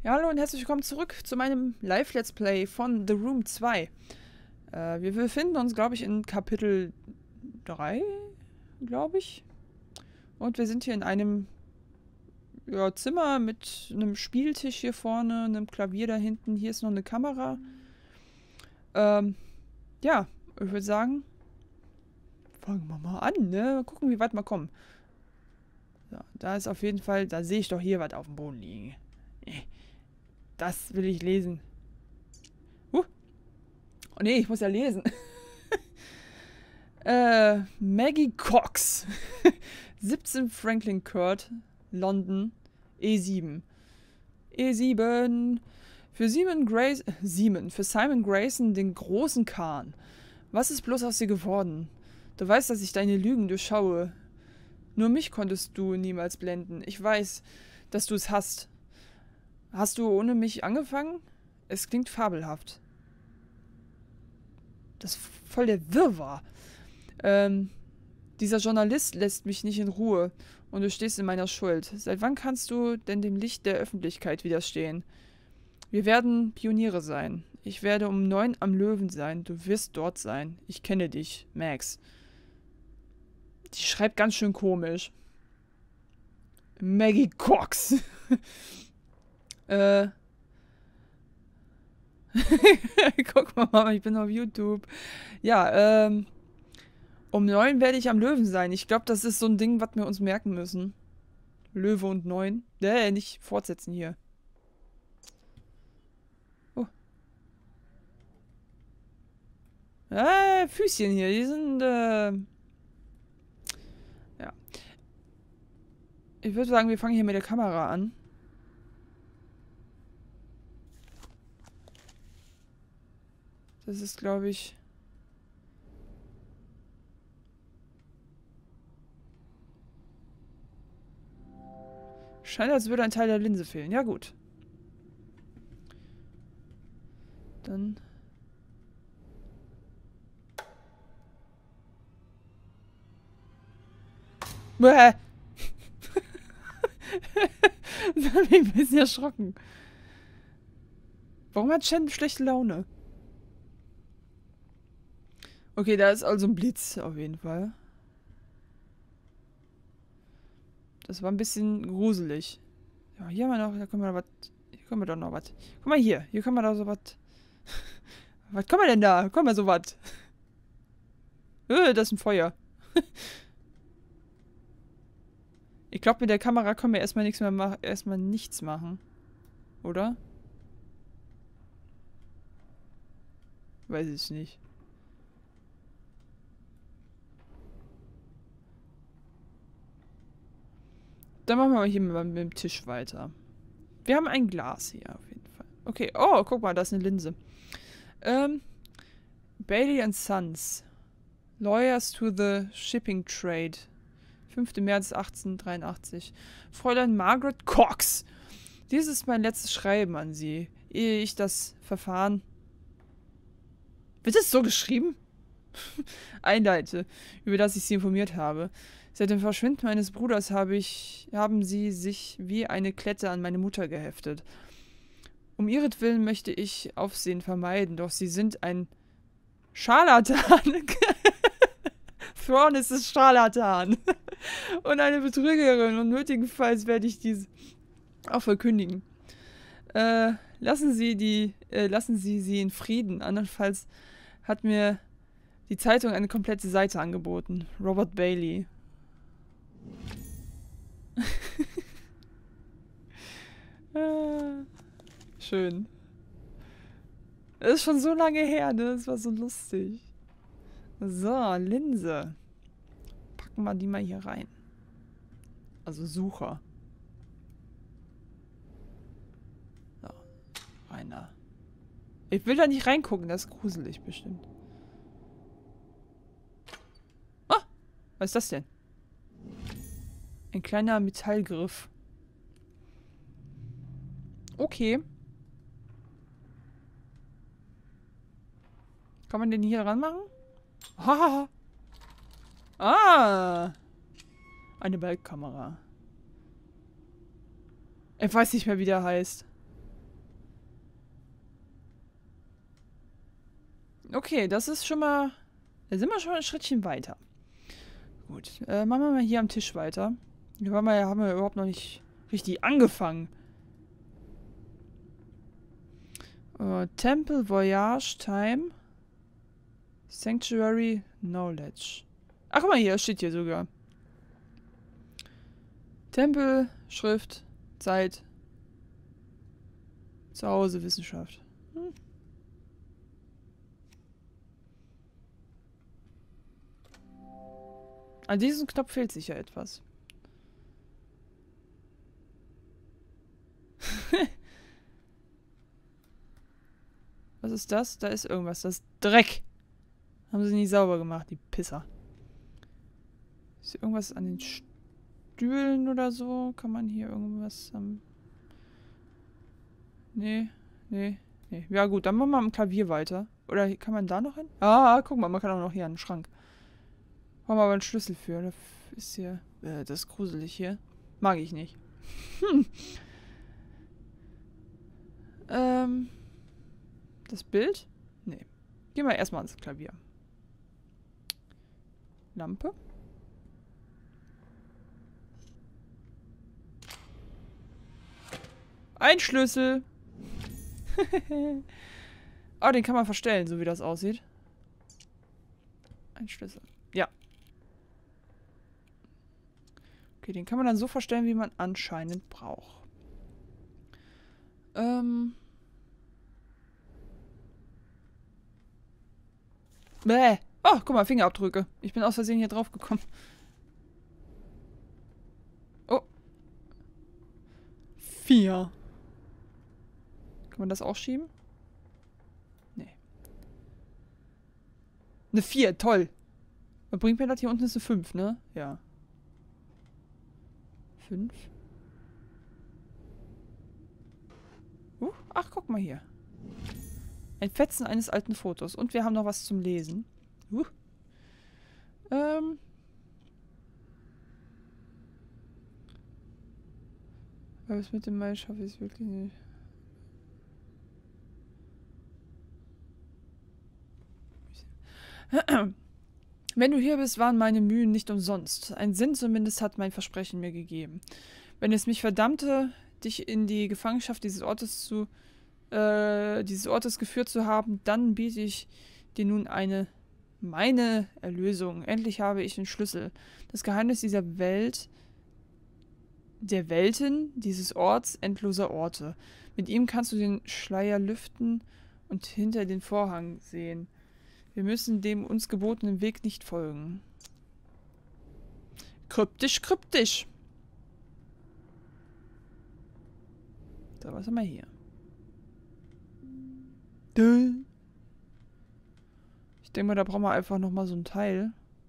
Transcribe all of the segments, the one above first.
Ja, hallo und herzlich willkommen zurück zu meinem Live-Let's Play von The Room 2. Wir befinden uns, glaube ich, in Kapitel 3, glaube ich. Und wir sind hier in einem Zimmer mit einem Spieltisch hier vorne, einem Klavier da hinten. Hier ist noch eine Kamera. Ja, ich würde sagen, fangen wir mal an, ne? Mal gucken, wie weit wir kommen. So, da ist auf jeden Fall, da sehe ich doch hier was auf dem Boden liegen. Das will ich lesen. Oh nee, ich muss ja lesen. Maggie Cox. 17 Franklin Court, London, E7. E7. Für Simon Grayson, den großen Kahn. Was ist bloß aus dir geworden? Du weißt, dass ich deine Lügen durchschaue. Nur mich konntest du niemals blenden. Ich weiß, dass du es hast. Hast du ohne mich angefangen? Es klingt fabelhaft. Das ist voll der Wirrwarr. Dieser Journalist lässt mich nicht in Ruhe und du stehst in meiner Schuld. Seit wann kannst du denn dem Licht der Öffentlichkeit widerstehen? Wir werden Pioniere sein. Ich werde um 9 am Löwen sein. Du wirst dort sein. Ich kenne dich, Max. Die schreibt ganz schön komisch. Maggie Cox. Guck mal, Mama, ich bin auf YouTube. Ja, um 9 werde ich am Löwen sein. Ich glaube, das ist so ein Ding, was wir uns merken müssen. Löwe und 9. Nicht fortsetzen hier. Oh. Füßchen hier, die sind, ja. Ich würde sagen, wir fangen hier mit der Kamera an. Das ist, glaube ich... Scheint, als würde ein Teil der Linse fehlen. Ja, gut. Dann... Bäh! Das hat mich ein bisschen erschrocken. Warum hat Shen schlechte Laune? Okay, da ist also ein Blitz auf jeden Fall. Das war ein bisschen gruselig. Ja, hier haben wir noch, da können wir noch was. Hier können wir doch noch was. Guck mal hier können wir doch so was. Was können wir denn da? Guck mal so was. Das ist ein Feuer. Ich glaube, mit der Kamera können wir erstmal nichts mehr machen, erstmal nichts machen. Oder? Weiß ich nicht. Dann machen wir mal hier mit dem Tisch weiter. Wir haben ein Glas hier auf jeden Fall. Okay, oh, guck mal, da ist eine Linse. Bailey and Sons. Lawyers to the Shipping Trade. 5. März 1883. Fräulein Margaret Cox. Dies ist mein letztes Schreiben an Sie, ehe ich das Verfahren... Wird es so geschrieben? Einleite, über das ich Sie informiert habe. Seit dem Verschwinden meines Bruders haben sie sich wie eine Klette an meine Mutter geheftet. Um ihretwillen möchte ich Aufsehen vermeiden, doch sie sind ein Scharlatan. Thrawn ist es Scharlatan. Und eine Betrügerin, und nötigenfalls werde ich dies auch verkündigen. Lassen Sie sie in Frieden, andernfalls hat mir die Zeitung eine komplette Seite angeboten. Robert Bailey. Schön. Das ist schon so lange her, ne? Das war so lustig. So, Linse. Packen wir die mal hier rein. Also Sucher. So, rein da. Ich will da nicht reingucken, das ist gruselig bestimmt. Ah! Was ist das denn? Ein kleiner Metallgriff. Okay. Kann man den hier ranmachen? Hahaha. Ah. Eine Bildkamera. Ich weiß nicht mehr, wie der heißt. Okay, das ist schon mal... Da sind wir schon ein Schrittchen weiter. Gut, machen wir mal hier am Tisch weiter. Hier haben wir überhaupt noch nicht richtig angefangen. Temple Voyage Time. Sanctuary Knowledge. Ach, guck mal hier, steht hier sogar. Tempel, Schrift, Zeit, Zuhause, Wissenschaft. An diesem Knopf fehlt sicher etwas. Was ist das? Da ist irgendwas. Das ist Dreck. Haben sie nie sauber gemacht, die Pisser. Ist hier irgendwas an den Stühlen oder so? Kann man hier irgendwas... Nee. Ja gut, dann machen wir am Klavier weiter. Oder kann man da noch hin? Ah, guck mal, man kann auch noch hier an den Schrank. Brauchen wir aber einen Schlüssel für. Das ist hier... das ist gruselig hier. Mag ich nicht. Das Bild? Nee. Gehen wir erstmal ans Klavier. Lampe. Ein Schlüssel. Oh, den kann man verstellen, so wie das aussieht. Ein Schlüssel. Ja. Okay, den kann man dann so verstellen, wie man anscheinend braucht. Bäh. Oh, guck mal, Fingerabdrücke. Ich bin aus Versehen hier drauf gekommen. Oh. 4. Kann man das auch schieben? Nee. Eine 4, toll. Was bringt mir das? Hier unten ist eine 5, ne? Ja. 5. Ach, guck mal hier. Ein Fetzen eines alten Fotos. Und wir haben noch was zum Lesen. Was mit dem Mai schaffe ich es wirklich nicht. Wenn du hier bist, waren meine Mühen nicht umsonst. Ein Sinn zumindest hat mein Versprechen mir gegeben. Wenn es mich verdammte, dich in die Gefangenschaft dieses Ortes geführt zu haben, dann biete ich dir nun meine Erlösung. Endlich habe ich den Schlüssel. Das Geheimnis dieser Welt, der Welten, dieses Orts, endloser Orte. Mit ihm kannst du den Schleier lüften und hinter den Vorhang sehen. Wir müssen dem uns gebotenen Weg nicht folgen. Kryptisch, kryptisch. So, was haben wir hier? Ich denke mal, da brauchen wir einfach nochmal so ein Teil.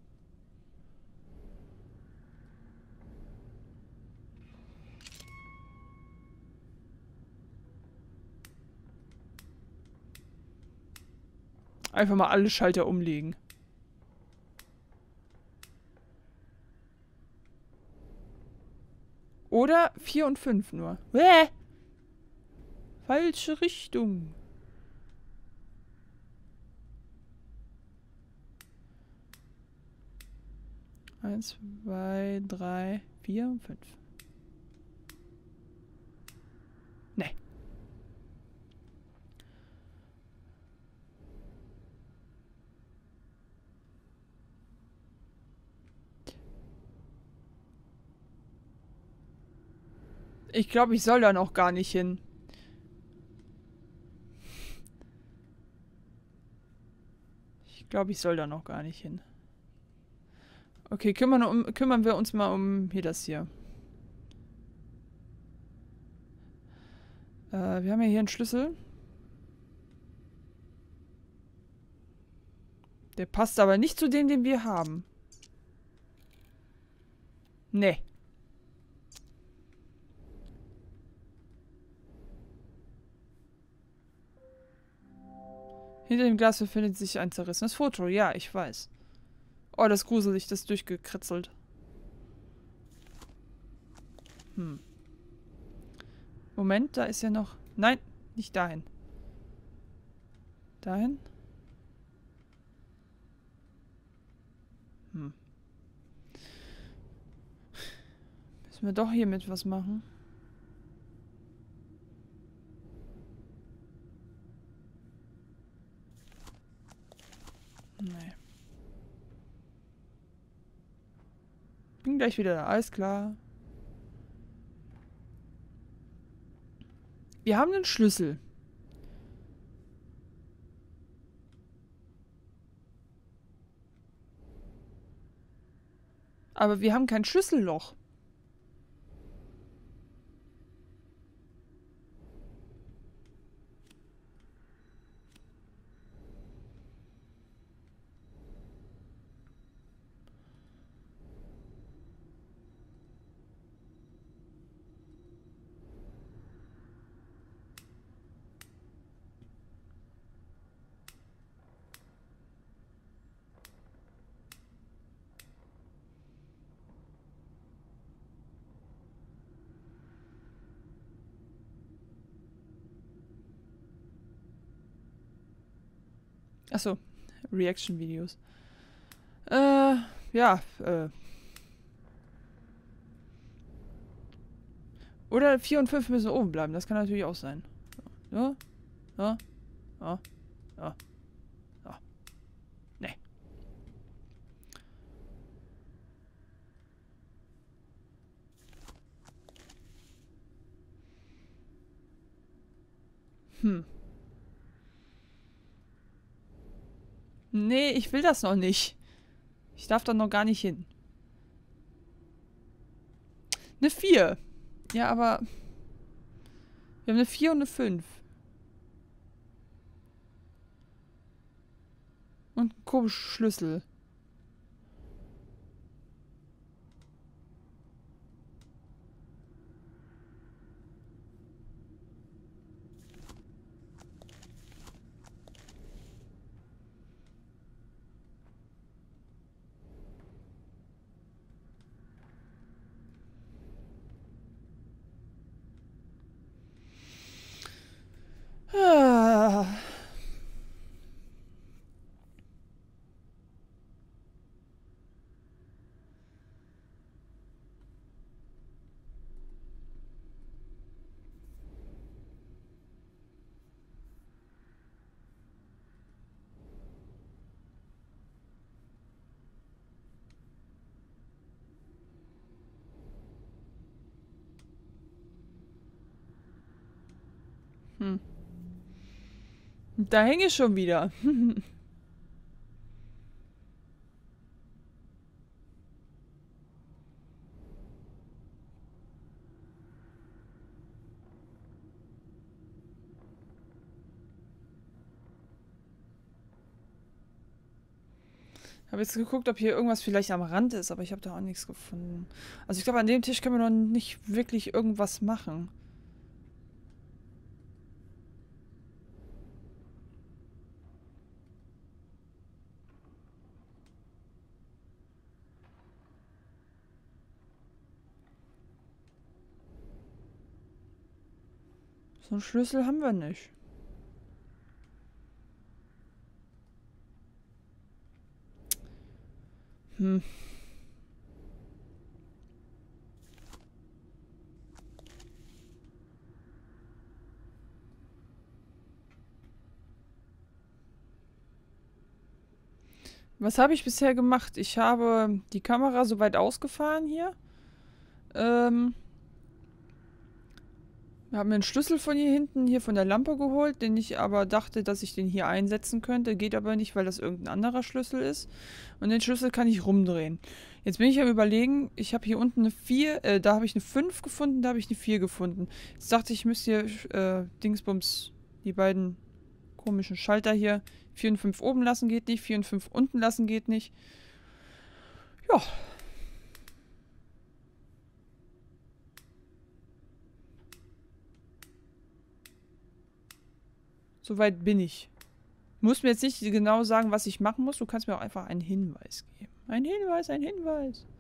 Einfach mal alle Schalter umlegen. Oder 4 und 5 nur. Falsche Richtung. Eins, 2, 3, 4 und 5. Nee. Ich glaube, ich soll da noch gar nicht hin. Ich glaube, ich soll da noch gar nicht hin. Okay, kümmern wir uns mal um hier das hier. Wir haben ja hier einen Schlüssel. Der passt aber nicht zu dem, den wir haben. Nee. Hinter dem Glas befindet sich ein zerrissenes Foto. Ja, ich weiß. Oh, das ist gruselig, das ist durchgekritzelt. Moment, da ist ja noch... Nein, nicht dahin. Dahin? Müssen wir doch hiermit was machen? Nee. Bin gleich wieder da. Alles klar. Wir haben einen Schlüssel. Aber wir haben kein Schlüsselloch. Achso, Reaction-Videos. Ja, Oder 4 und 5 müssen oben bleiben, das kann natürlich auch sein. Ja, ja, ja, ja, ja. Nee. Nee, ich will das noch nicht. Ich darf da noch gar nicht hin. Eine 4. Ja, aber... Wir haben eine 4 und eine 5. Und einen komischen Schlüssel. Ah. Da hänge ich schon wieder. Habe jetzt geguckt, ob hier irgendwas vielleicht am Rand ist, aber ich habe da auch nichts gefunden. Also ich glaube, an dem Tisch können wir noch nicht wirklich irgendwas machen. So einen Schlüssel haben wir nicht. Was habe ich bisher gemacht? Ich habe die Kamera so weit ausgefahren hier. Wir haben einen Schlüssel von hier hinten, hier von der Lampe geholt, den ich aber dachte, dass ich den hier einsetzen könnte. Geht aber nicht, weil das irgendein anderer Schlüssel ist. Und den Schlüssel kann ich rumdrehen. Jetzt bin ich am Überlegen, ich habe hier unten eine 4, da habe ich eine 5 gefunden, da habe ich eine 4 gefunden. Jetzt dachte ich, ich müsste hier, Dingsbums, die beiden komischen Schalter hier, 4 und 5 oben lassen geht nicht, 4 und 5 unten lassen geht nicht. Ja. Soweit bin ich. Muss mir jetzt nicht genau sagen, was ich machen muss. Du kannst mir auch einfach einen Hinweis geben. Ein Hinweis, ein Hinweis.